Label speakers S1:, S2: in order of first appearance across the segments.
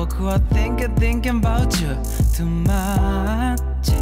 S1: 僕は thinking about you too much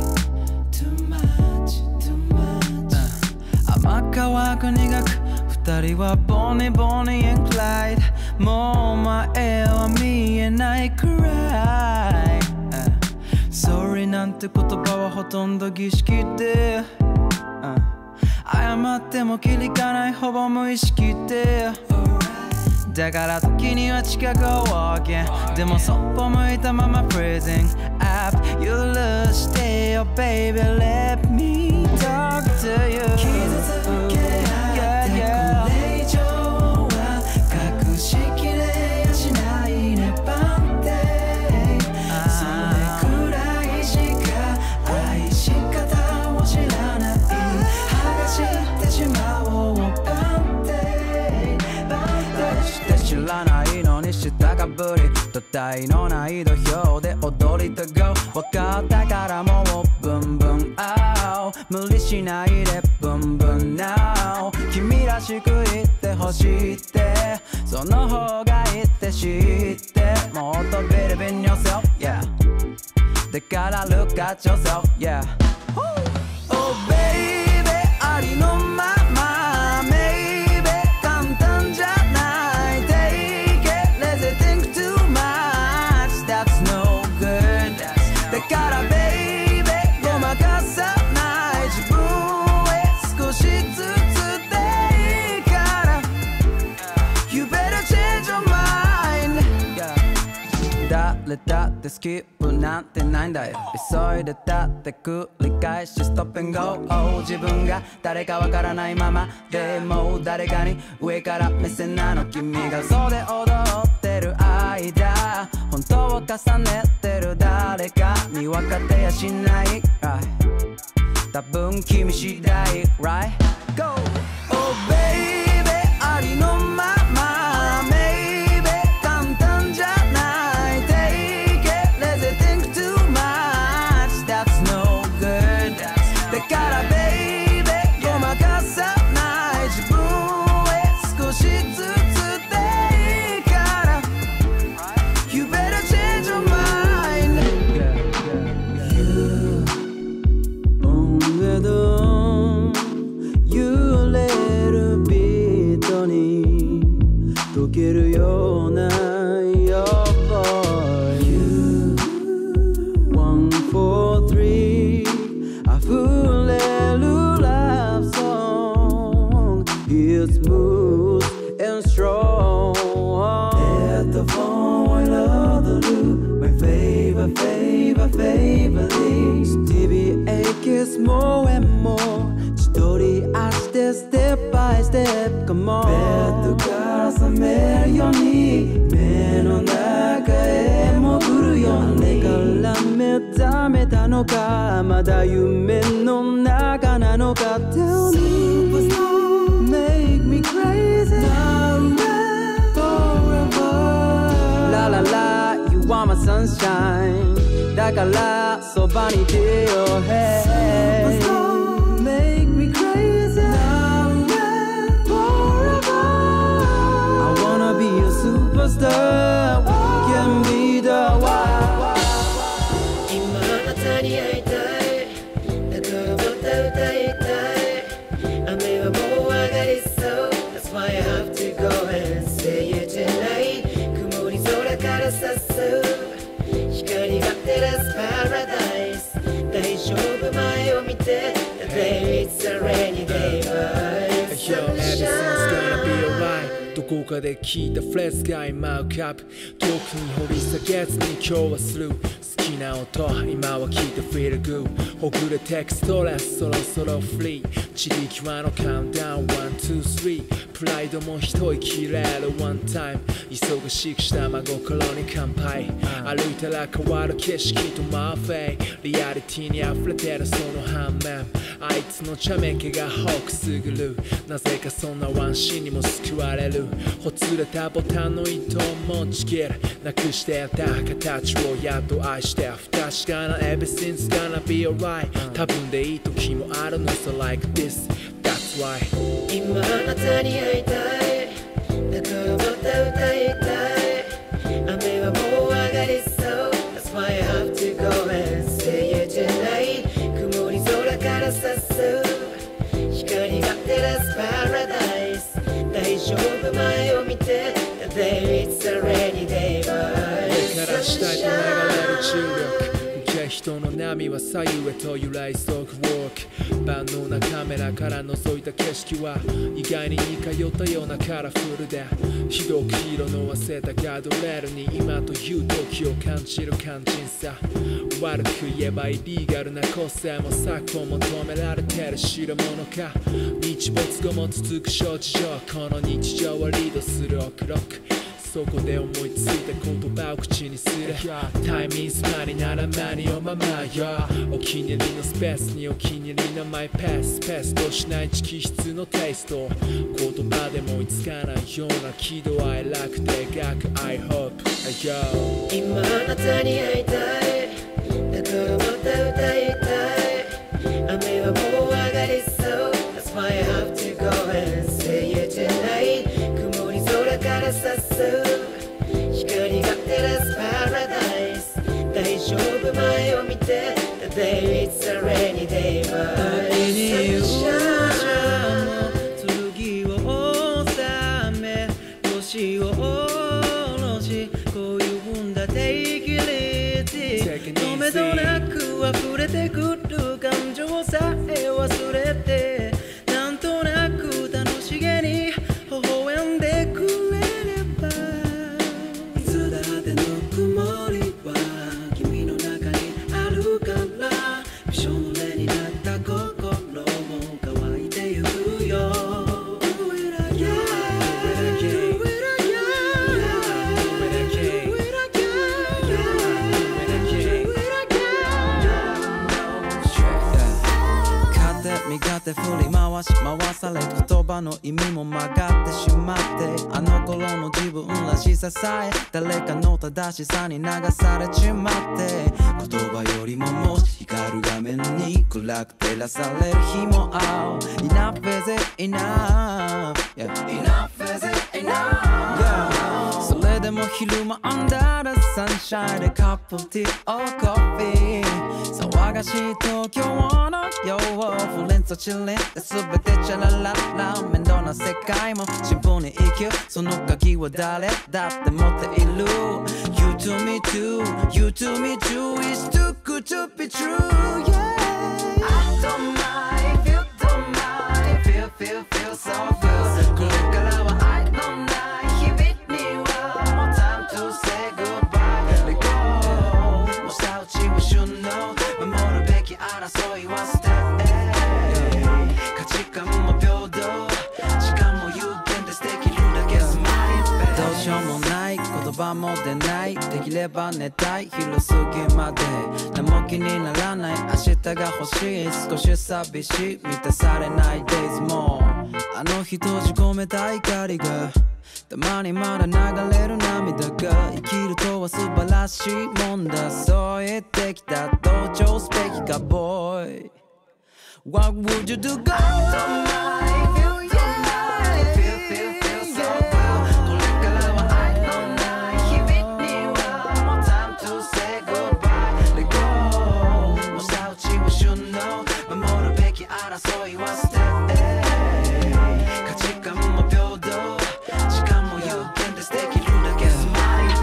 S1: 甘川く苦く二人はボニボニ and Clyde もう前は見えないくらい Sorry なんて言葉はほとんど儀式で謝ってもキリがないほぼ無意識でだから時には近くを walking でもそっぽ向いたまま freezing up You lose stay oh baby let me talk to you 傷つけ合ってこれ以上は隠しきれやしないねバンテそれくらいしか愛し方を知らない剥がしてしまおうバンテして知らないのに知ったかぶり土台のない土俵で踊りたが分かったからもうブンブンアウ無理しないでブンブンナウ君らしく言ってほしいってその方がいいって知ってもっと believe in yourself yeah だから look at yourself yeah Oh baby ありのままだってスキップなんてないんだよ急いでたって繰り返しストップンゴー自分が誰かわからないままでも誰かに上から目線なの君がそうで踊ってる間本当を重ねてる誰かに分かってやしない、多分君次第 Right? Go! Oh baby ありのまま溶けるような Your boy You 143溢れるラブソング It's smooth and strong At the phone I love the loop My favorite Stevie A kiss more and more 千鳥足してステップバイステップ Come on ベッドから覚めるように目の中へ潜るように誰から目覚めたのかまだ夢の中なのか Tell me Make me crazy Now and forever La la la You are my sunshine だからそばにいてよ Hey Make me crazy Now and forever I wanna be a superstar We can be the one
S2: 今あなたに会いたいだからまた歌いたい雨はもう上がりそう That's why I have to go and say you tonight 曇り空からさす光が照らす Paradise 大丈夫前を見て The day it's a rainy day but
S3: Yo, everything's gonna be alright どこかで聞いたフレーズが今浮かぶ遠くに掘り下げずに今日はスルー好きな音今は聞いて Feel good ほぐれテクストレスそろそろフリー地力はのカウントダウン1,2,3プライドも一息入れるワンタイム忙しくした真心に乾杯歩いたら変わる景色とマーフェイリアリティに溢れてるその反面あいつの茶目気がほくすぐるなぜかそんなワンシーンにも救われるほつれたボタンの糸を持ちきるなくしてた形をやっと愛して不確かな Everything's gonna be alright 多分でいい時もあるの So like this That's why
S2: 今あなたに会いたいだからまた歌いたい雨はもう上がり照らす Paradise 大丈夫前を見て The day it's a rainy day
S3: 上から下へと流れる重力人の波は左右へと揺らいそぐ Walk 万能なカメラから覗いた景色は意外に似通ったようなカラフルでひどく色の褪せたガードレールに今という時を感じる肝心さ悪く言えばイリーガルな個性も策を求められてる代物か日没後も続く諸事情この日常をリードするオクロックそこで思いついた言葉を口にするタイミングスパになら間におままよお気に入りのスペースにお気に入りのマイペースペースとしない直筆のテイスト言葉でも追いつかないような喜怒哀楽で描く I hope
S2: 今あなたに会いたいだからまた歌いたい雨はもう上がりそう That's why I have to go and see you tonight 曇り空からさす光が照らす Paradise 大丈夫前を見て The day it's a rainy day but it's sunshine
S1: 剣を収め腰を下ろしこういうんだ Take it easy 止めどなく溢れてくる感情さえ忘れてなんとなく楽しげに微笑んでくれればいつだってぬくもりは君の中にあるからびしょ濡れになった心も乾いてゆくよ Do it again Do it again Do it again Do it again Do it again 勝手味方振り回し回され言葉の意味も曲がってしまってあの頃の自分らしささえ誰かの正しさに流されちまって言葉よりももし光る画面に暗く照らされる日も合う Enough is it enough Yeah Enough is it enough Yeah それでも昼間 Under the sunshine でカップティー or coffee 騒がしい東京の夜をフレンズとチリンで全てチャラララ面倒な世界も進歩に生きるその鍵は誰だって持っている You to me too You to me too It's too good to be true Yeah I don't mind If you don't mind Feel so good これからはI don't mind 日々には More time to say goodbye Let go もうしたうちは旬の守るべき争いは捨て価値観も平等時間も有限で捨てきるだけスマイルどうしようもない言葉も出ないできれば寝たい昼過ぎまで何も気にならない明日が欲しい少し寂しい満たされない days もあの日閉じ込めた怒りがたまにまだ流れる涙が生きるとは素晴らしいもんだそう言ってきた同調すべきか boy What would you do? Go! I don't mind, feel yeah. Feel so good. これからは I don't mind. 日々には More time to say goodbye. Let go. もうしたうちは旬の守るべき争いは捨て価値観も平等時間も有限で捨てきるだけスマイル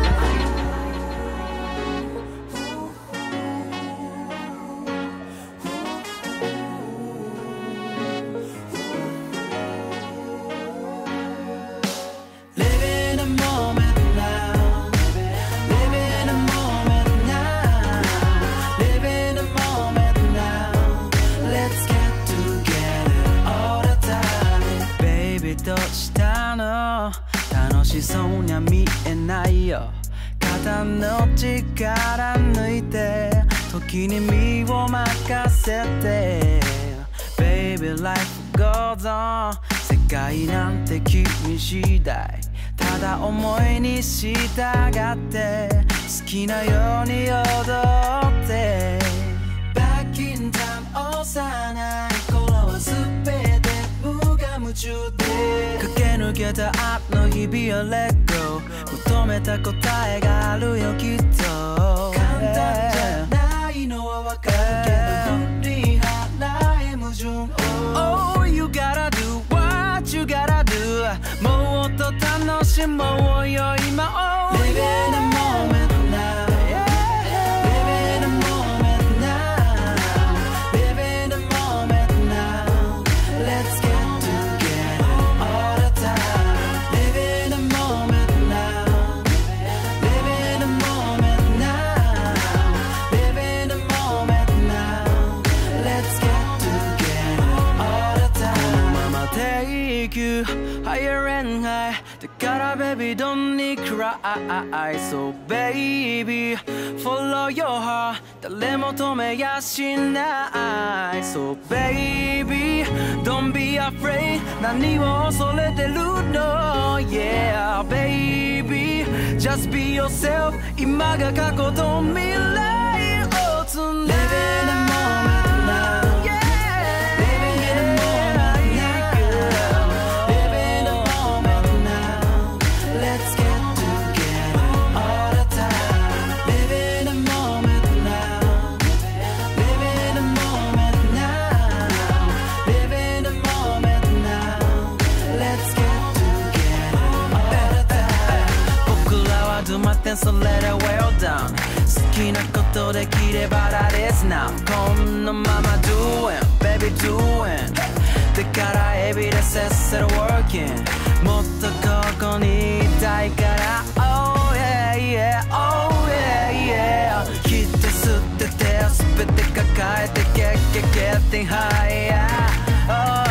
S1: どうしたの楽しそうには見えないよ肩の力抜いて時に身を任せて Baby life goes on 世界なんて君次第ただ思いに従って好きなように踊って Back in time 幼い頃は全て無我夢中で駆け抜けたあの日々を Let go 求めた答えがあるよきっと簡単じゃないのはわかるけど振り払え矛盾 Oh you gotta do しまおうよ今を Live in the moment now Live in the moment now Live in the moment now Let's get together all the time Live in the moment now Live in the moment now Live in the moment now Let's get together all the time Mama take you higher and highだから baby don't need cry So baby follow your heart 誰も止めやしない So baby don't be afraid 何を恐れてるの Yeah baby just be yourself 今が過去と未来をつなぐ Live in the moment now So let it well down 好きなことできればthat is now このまま doing baby doing だから every day set it working もっとここにいたいから Oh yeah yeah oh yeah yeah きっと吸ってて全て抱えて getting higher oh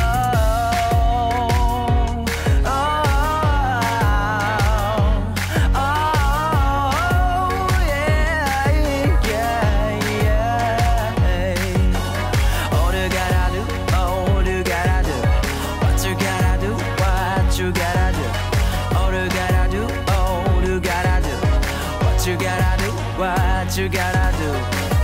S1: You gotta do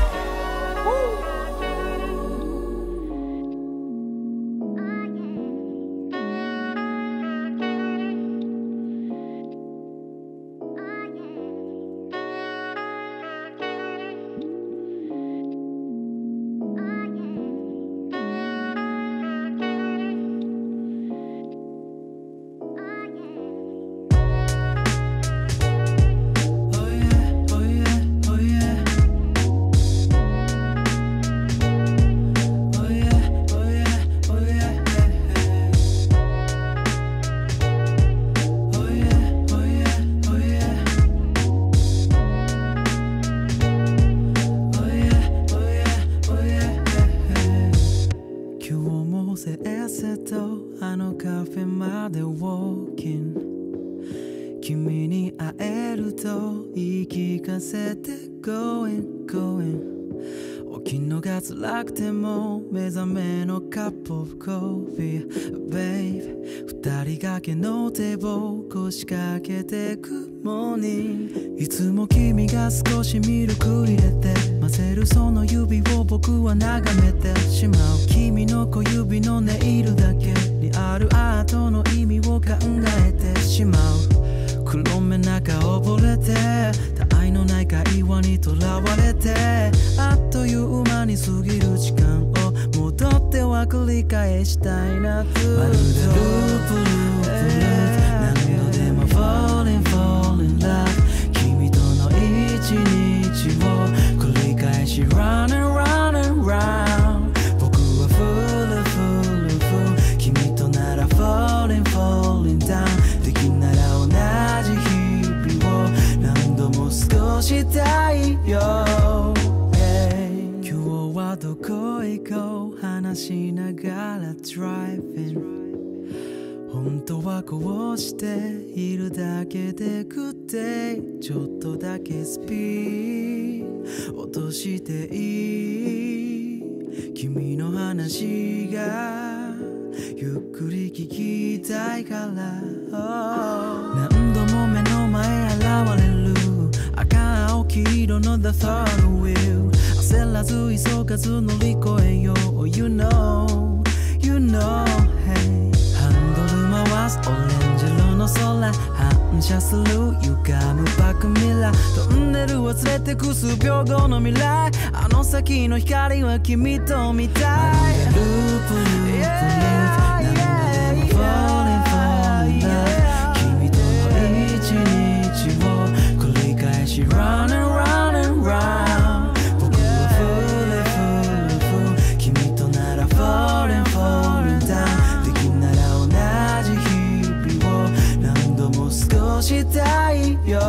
S1: 君に会えると言い聞かせて Going going 起きんのが辛くても目覚めのカップオブコーヒー Babe 二人掛けの手を腰掛けてくモーニングいつも君が少しミルク入れて混ぜるその指を僕は眺めてしまう君の小指のネイルだけにあるアートの意味を考えてしまう黒目中溺れて他愛のない会話にとらわれてあっという間に過ぎる時間を戻っては繰り返したいなとまるでループループループ何度でも Falling falling love 君との一日を繰り返し Running running round 僕は Full full full 君となら Falling falling down できなら同じ日々を何度も過ごしたいよ、今日はどこへ行こう話しながら Driving 本当はこうしているだけでくってちょっとだけスピード落としていい君の話がゆっくり聞きたいから、何度も目の前現れる赤青黄色の The thought wheel 焦らず急がず乗り越えよう You know, hey ハンドル回すオレンジ色の空反射する歪むバックミラートンネルを連れてく数秒後の未来あの先の光は君と見たいループループループ何度でも Falling falling love 君とのしたいよ、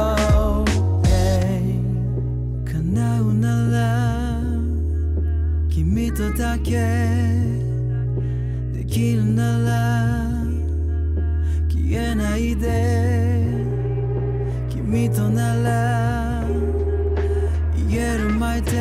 S1: 叶うなら君とだけできるなら消えないで、君となら言える前で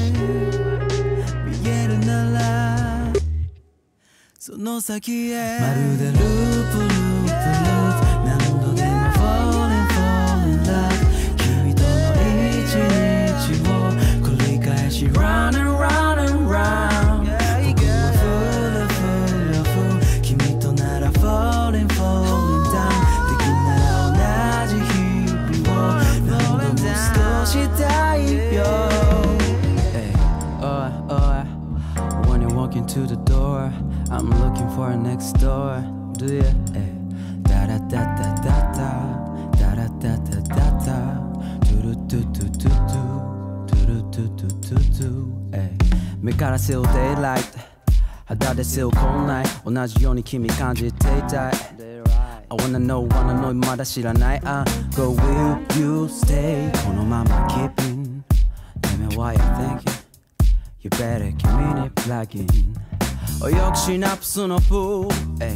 S1: 見えるならその先へ、まるでループループループ何度でも Falling Falling Love 君との一日を繰り返し Running Running Round 僕は Full of Full of Full 君となら Falling Falling Down できんなら同じ日々を何度も過ごしたいよ、When you walk into the door I'm looking for a next door. Do ya? Da da da da da da da da da da da da. Do do do do do do do do do do. 目から背負う daylight 肌で背負う cold night 同じように君感じていたい I wanna know まだ知らない Go will you stay このまま keeping Tell me what you're thinking You better give me the plug-in泳ぐシナプスのプール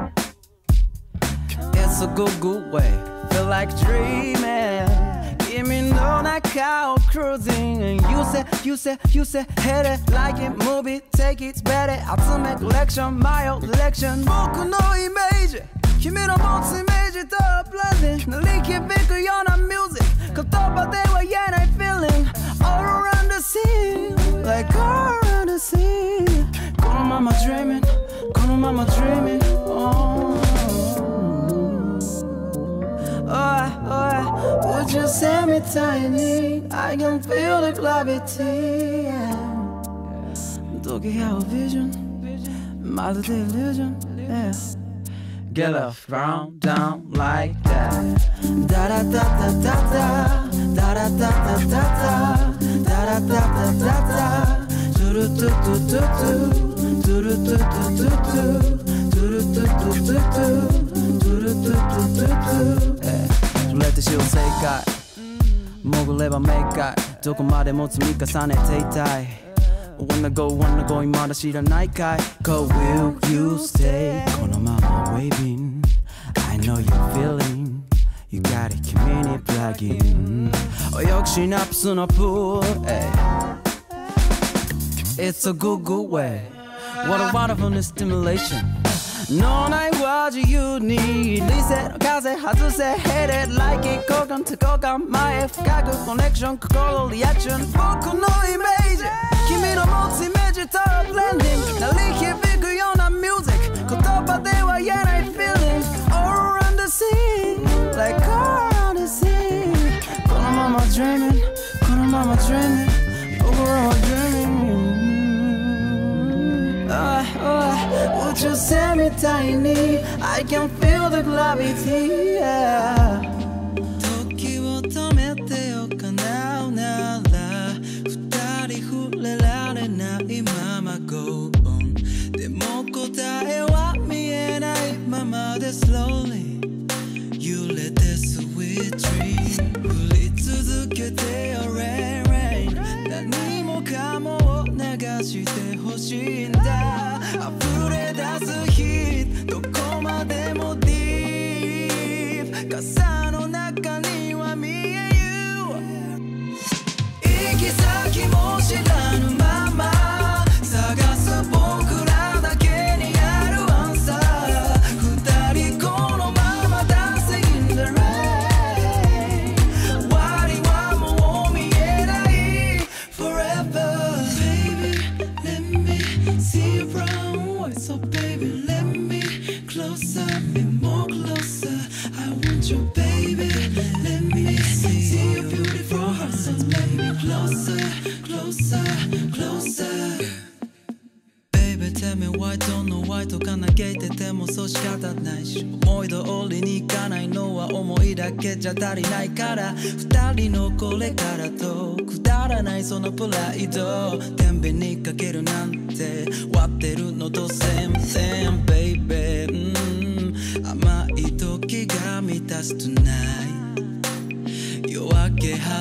S1: It's a good good way Feel like dreaming 君の中を cruising And you say Hit it like it movie Take it better 集めコレクション My own direction 僕のイメージ君の持つイメージと blending 鳴り響くような music 言葉では言えない feeling All around the scene Like all around the scene このまま dreaming このまま dreaming Would you say me tiny I can feel the gravity 時合う vision まるで illusion Get off round down like that Da da da da da da Da da da da da da Da da da da da da Do do do do do Do do do do do Do do do do do Do do do do do 触れてしよう正解潜れば明快どこまでも積み重ねていたい Wanna go 今だ知らないかい Go will you stay このまま waving I know you're feeling You got it 君に plug in 泳ぐシナプスのプール It's a good good way What a wonderful stimulation脳内は自由に理性の風外せ Hit it like it 交換と交換前深くコネクション心リアクション僕のイメージ君の持つイメージと blending 鳴り響くような music 言葉では言えない feeling All around the scene Like all around the scene このまま dreaming このまま dreaming 僕らは dreaming Would you say me tiny I can feel the gravity 時を止めてよ叶うなら二人触れられないまま Go on でも答えは見えないままで Slowly 揺れて Sweet dream 降り続けてよ Rain Rain 何もかもを流してほしいんだ溢れ出す日どこまでも Deep 傘の中には見えyou 行き先も知らぬまま探す僕らだけにあるアンサー二人このまま Dancing in the rain 終わりはもう見えない Forever Baby let me see you brown So baby let me closer and more closer I want you baby let me see your beautiful heart So baby closer closer closer Baby tell me why don't know why とか嘆いててもそう仕方ないし思い通りにいかないのは思いだけじゃ足りないから二人のこれからとくだらないそのプライド天秤にかけるなんて割ってるのとセンセン Baby 甘い時が満たす Tonight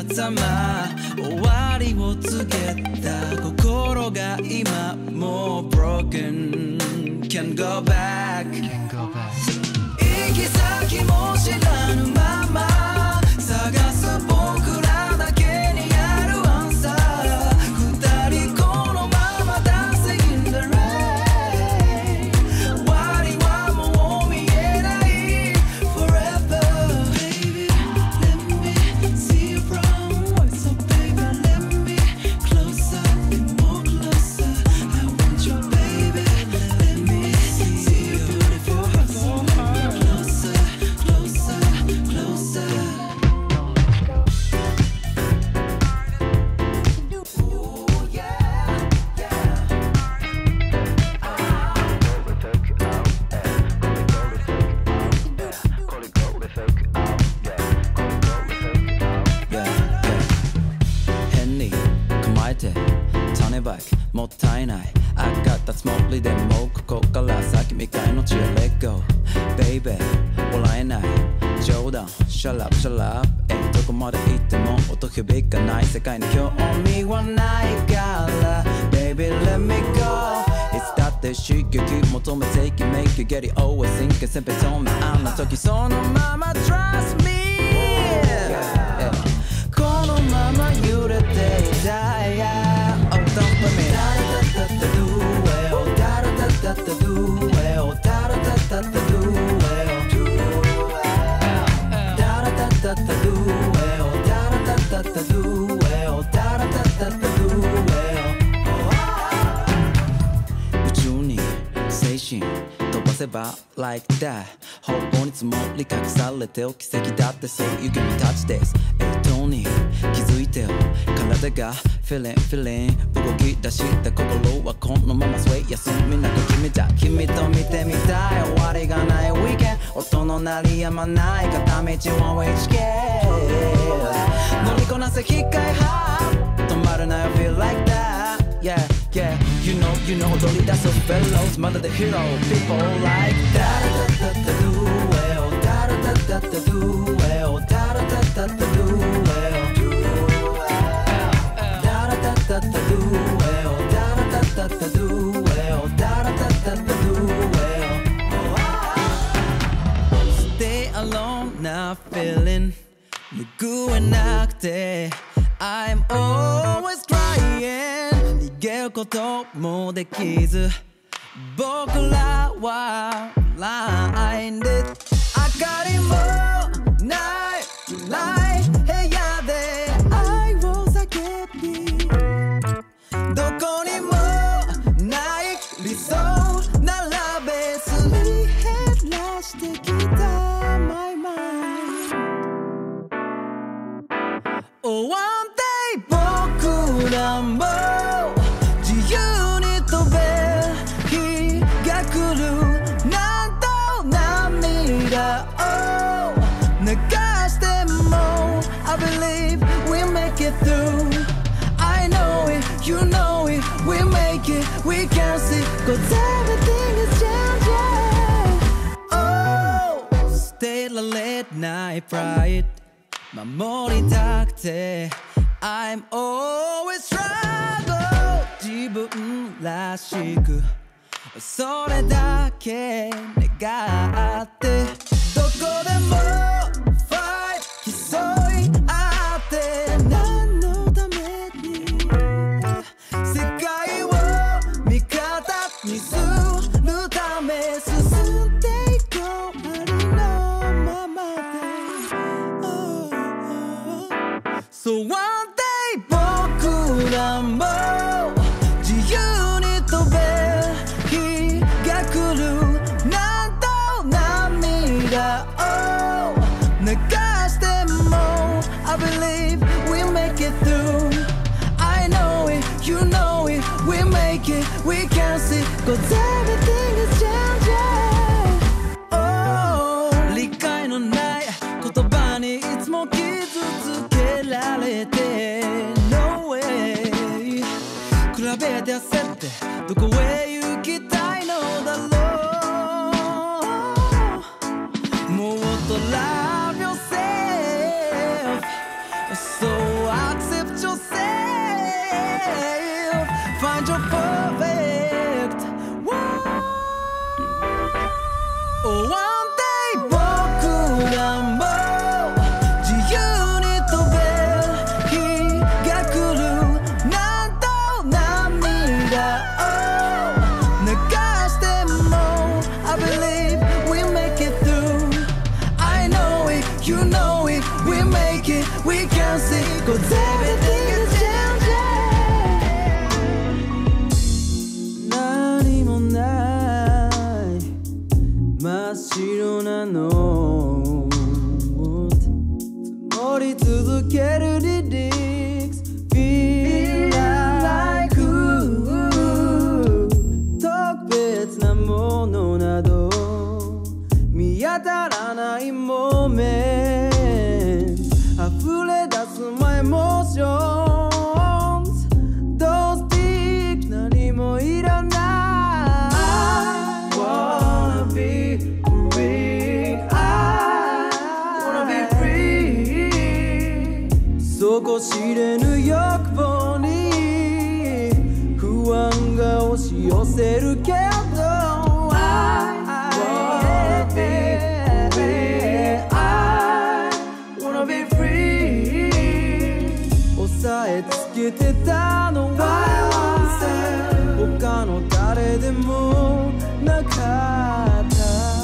S1: 頭終わりを告げた心が今もう broken Can't go back 行き先も知らぬまま探す僕らだけにあるアンサー二人このまま Dancing in the rain 終わりはもう見えない Forever Baby let me see you from So baby let me closer and more closer I want you baby let me see you beautiful Closer closer closer変に構えて種バイクもったいない上がったつもりでもここから先未開の地へ Let go Baby 笑えない冗談 Shut up shut up どこまで行っても音響かない世界に興味はないから Baby let me go いつだって刺激求めていき Make you get it always thinking 先輩とめあんな時そのまま Trust me このまま揺れていたい Oh don't let me Da da da da do it Oh da da da da do it Oh da da da da do it Da da da da do it Oh da da da da do it Oh da da da da do it 宇宙に精神飛ばせば Like that 方向に積もり隠されてる奇跡だってそういう君たちですとに気づいてよ体が Feeling feeling 動き出した心はこのまま Sway 休みなく君じゃ君と見てみたい終わりがない Weekend 音の鳴りやまない片道 One way ticket 乗りこなせ機械派止まるなよ Feel like that Yeah yeah You know 踊り出す Fellows まだで Hero People like that Da da da da do it Oh da da da da do it Oh da da da da do it Da da da da do it Oh da da da da do it Oh da da da da do it Stay alone not feeling 拭えなくて I'm always trying 逃げることもできず僕らはラインで明かりもない暗い部屋で愛を叫びどこにもない理想並べすり減らしてきた My mind Oh one day 僕らも自由に飛べ日が来るなんと涙を流しても I believe we'll make it through I know it, you know it We'll make it, we can see Cause everything is changing Oh, stay the late night pride 守りたくて I'm always struggle 自分らしくそれだけ願ってどこでも Fight 競い合って何のために世界を味方にするため進んでいこうありのままで、So one day 僕らも自由に飛べ日が来るなんと涙 angel perfect. Oh, one day 僕らも自由に飛べる日が来る。なんと涙を流しても I believe we make it through. I know it, you know it, we make it, we can see, 'cause everything is changing. 何もない真っ白なノート、積もり続けるリリックス Feel like 特別なものなど見当たらないモメント、溢れ出すマイモーションズ Don't stick 何もいらない。 I wanna be free, I wanna be free. 底知れぬ欲望に不安が押し寄せるけど I wanna be free, I wanna be free. 押さえつけてたのは他の誰でもなかった。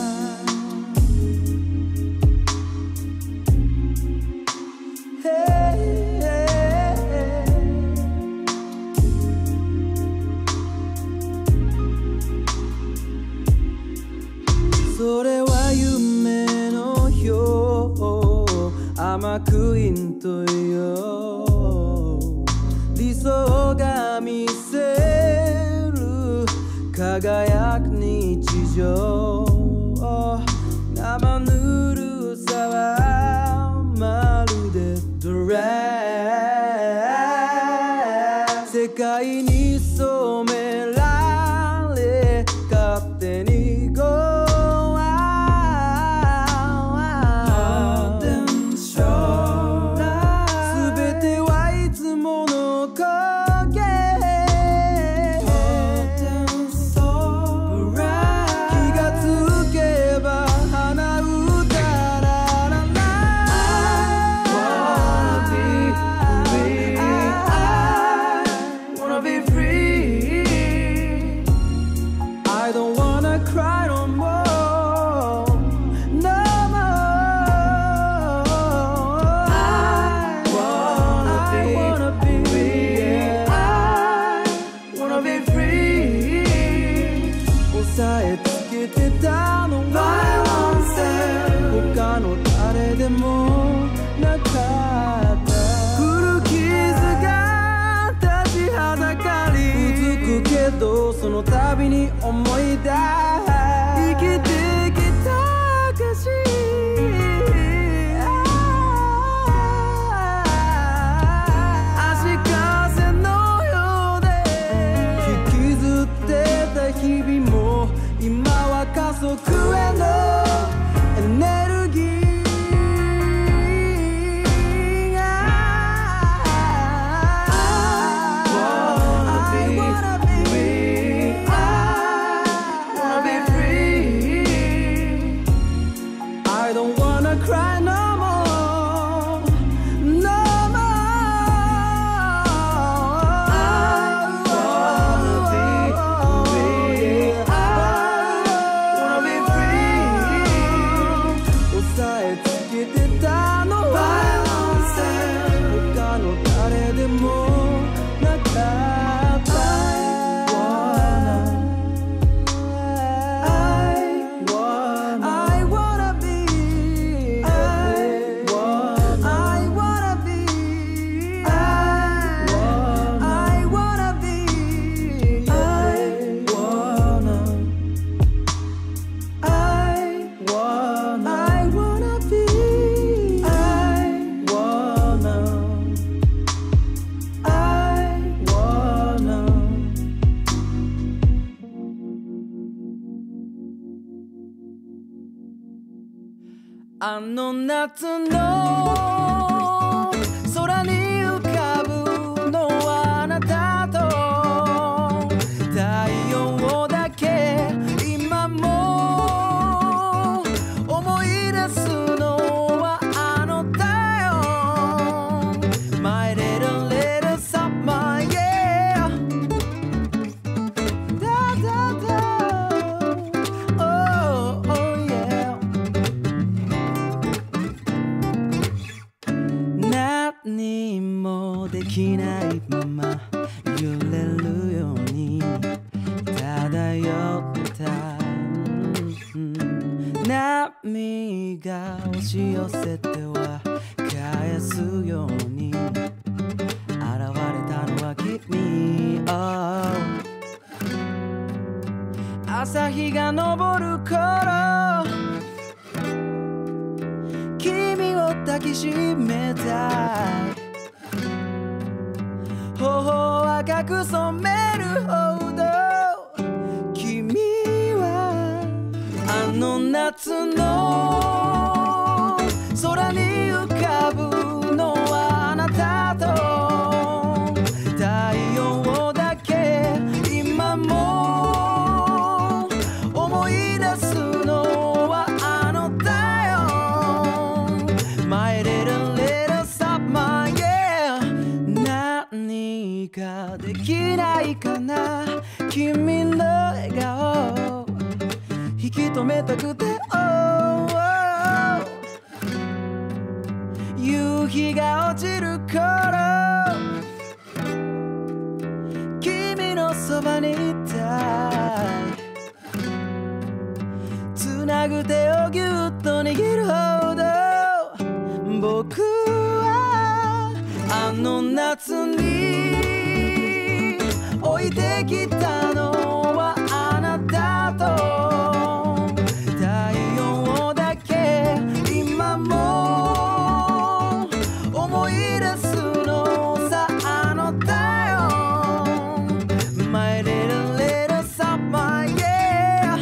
S1: それは夢のよう甘くインとよ、理想が見せる輝く日常、生ぬるさはまるでドレス、世界に染められ勝手にゴーその度に思い出生きてきた証、足かせのようで引きずってた日々も今は加速へのエネルギー。あの夏の空に浮かぶのはあなたと波が押し寄せては返すように現れたのは君、oh、朝日が昇る頃君を抱きしめたい頬を赤く染めるほど君はあの夏の空に浮かぶのはあなたと太陽だけ今も思い出すのはあのだよ My little little summer yeah 何かできないかな君の笑顔引き止めたくて、oh, oh、夕日が落ちる頃君のそばにいたいつなぐ手をぎゅっと握るほど僕はあの夏に置いてきたのはあなたと太陽だけ今も思い出すのさあのだよ My little little summer yeah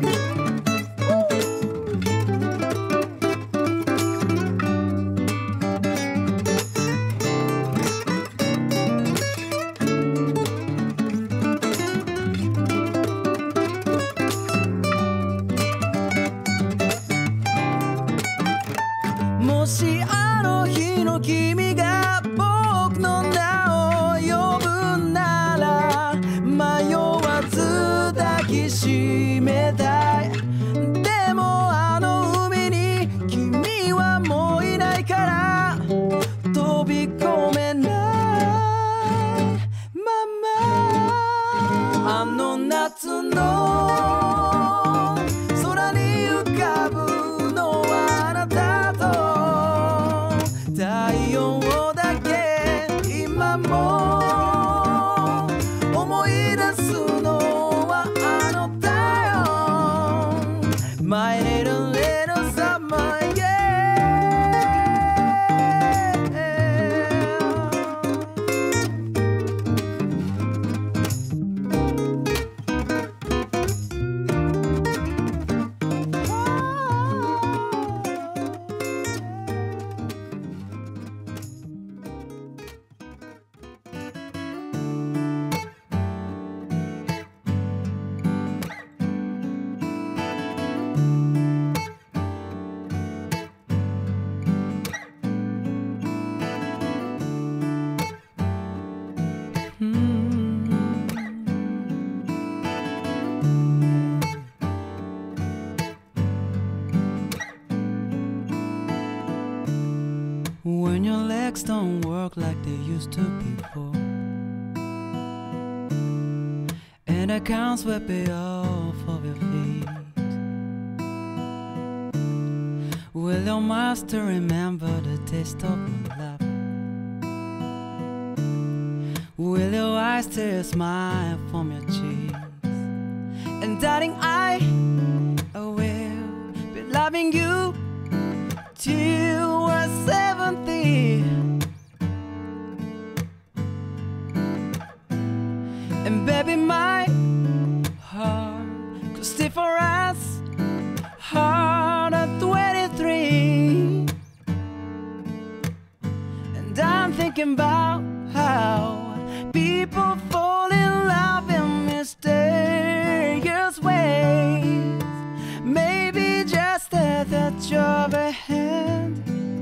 S1: もしあの日の君が僕の名を呼ぶなら迷わず抱きしめたいでもあの海に君はもういないから飛び込めないままあの夏の空に浮かぶのはあなたと太陽だけ今も思い出すのはあのだよ My little little summer yeah うん When your legs don't work like they used to before and I can't sweep it off of your feet Will your master remember the taste of my love Will your eyes still smile from your cheeks And darling I will be loving you till we're 70 And baby my heart could stay for us Heart at 23 And I'm thinking about how people fall in love in mysterious ways Maybe just at the touch of a hand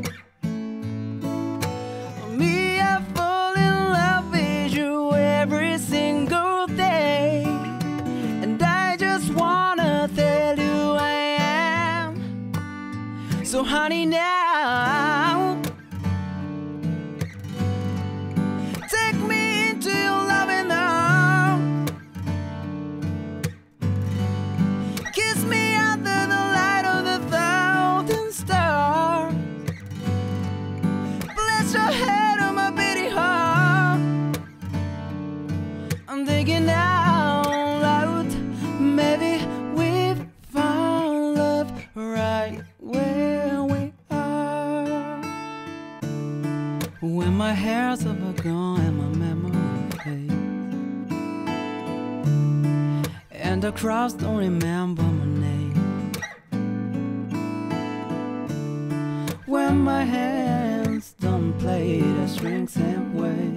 S1: Me, I fall in love with you every single day And I just wanna tell you I am So honey now Take me into your loving arms Kiss me under the light of the thumb where we are. When my hair's over gone and my memory fades, and the crowds don't remember my name. When my hands don't play the strings and waves,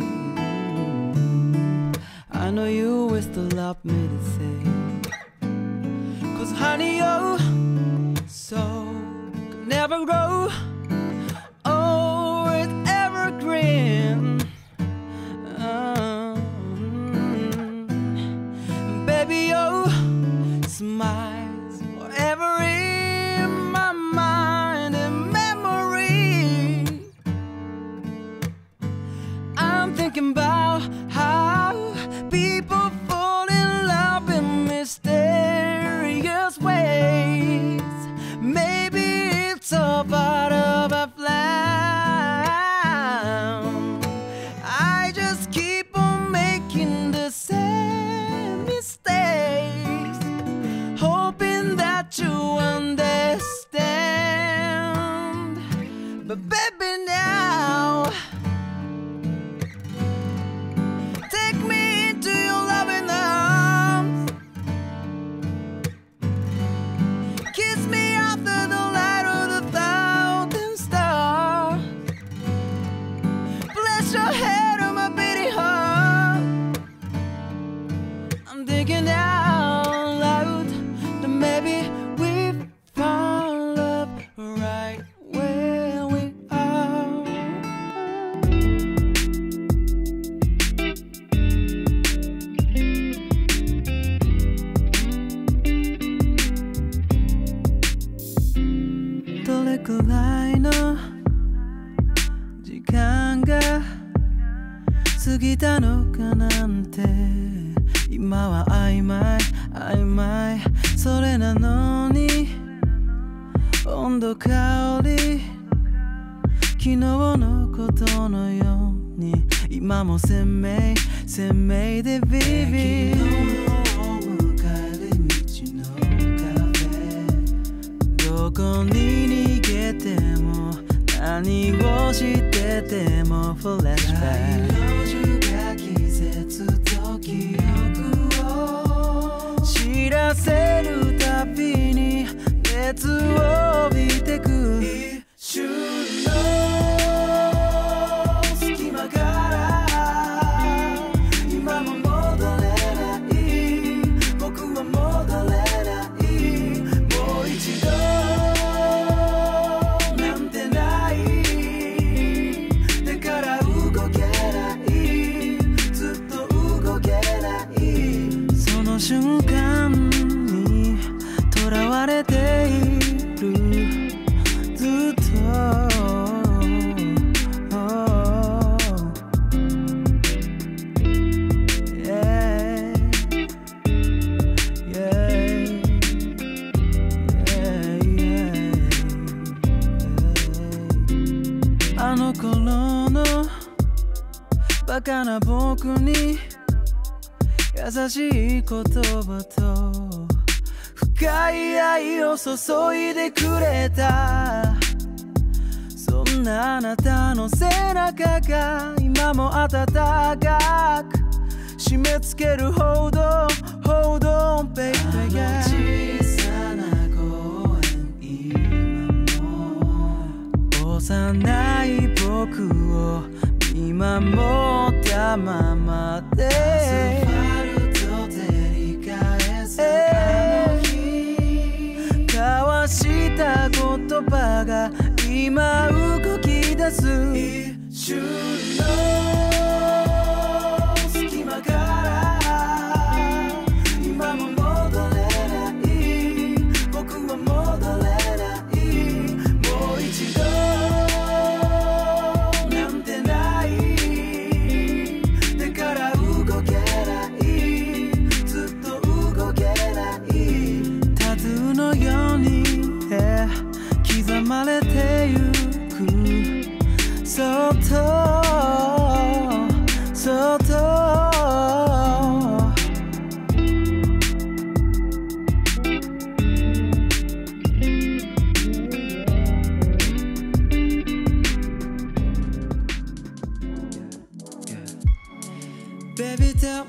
S1: I know you will still love me the same. 'Cause honey, oh, so could never grow. Oh, it's evergreen. Baby, oh, smiles forever in my mind and memory. I'm thinking about how people fall in love in mysterious ways. Maybe it's all part of a plan. I just keep on making the same mistakes, hoping that you understand. But baby, now take me into your loving arms. Kiss me after the light of the thousand stars. Bless your head on my beating heart. I'm thinking out loud that maybe we found love right where we are. どれくらいの時間が過ぎたのかなんて今は曖昧曖昧それなのに温度香り昨日のことのように今も鮮明鮮明でビビるどこに逃げても何をしててもフラッシュバックが季節と記憶を知らせるたびに熱を帯びてく一瞬の隙間から今も戻れない僕は戻れないもう一度なんてないだから動けないずっと動けないその瞬間にとらわれているずっとあの頃のバカな僕に優しい言葉と深い愛を注いでくれたそんなあなたの背中が今も温かく締め付けるほど Hold on baby 小さな公園今も幼い僕を見守ったままでアスファルト照り返すあの日交わした言葉が今動き出す一瞬の隙間から今も戻れない僕は戻れないもう一度なんてないだから動けないずっと動けないタトゥーのように刻まれてゆくそっとそっと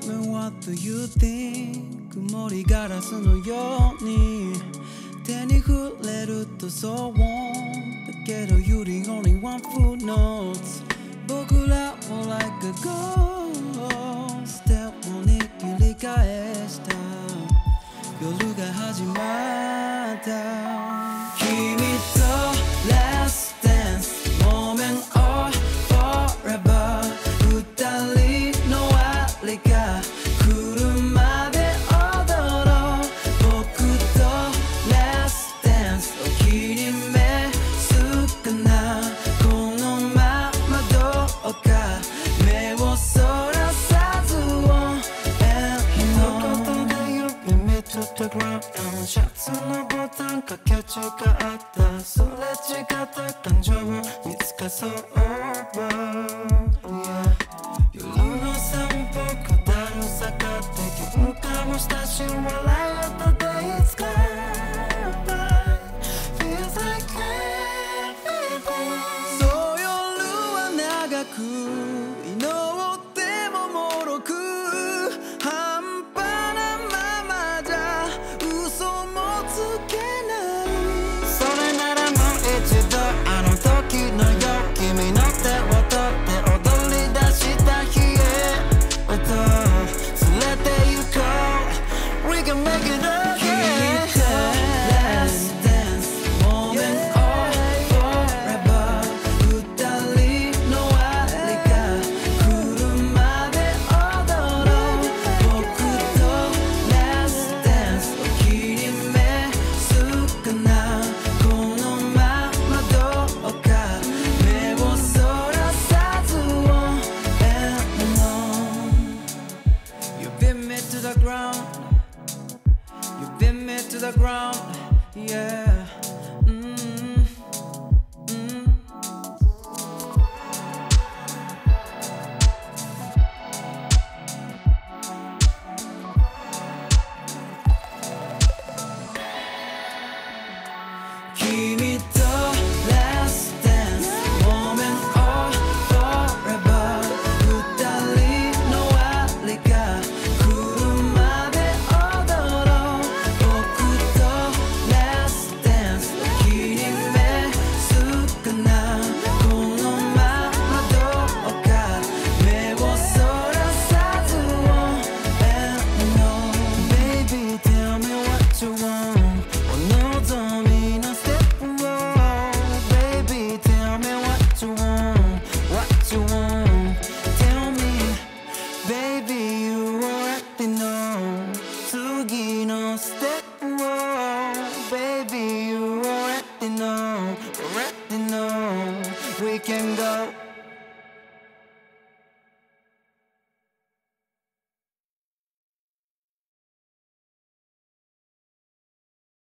S1: me what do you think 曇りガラスのように手に触れると騒音だけど You the only one who knows 僕らも like a ghost ステップに切り返した夜が始まった君と Last dance moment of forever 二人のあれが来るまで踊ろう僕と Last dance お気に召すかなこのままどうか目をそらさずをThe ground シャツのボタンかけ違ったそれ違った感情を見つかそう、yeah、夜の散歩下る坂って喧嘩もしたし笑えたでいつか Feels like everything そう夜は長く祈ってももろくThe ground, yeah. Kimi to last dance, moment of forever. 二人のあれが来るまで踊ろう。Baby, you already know, we can go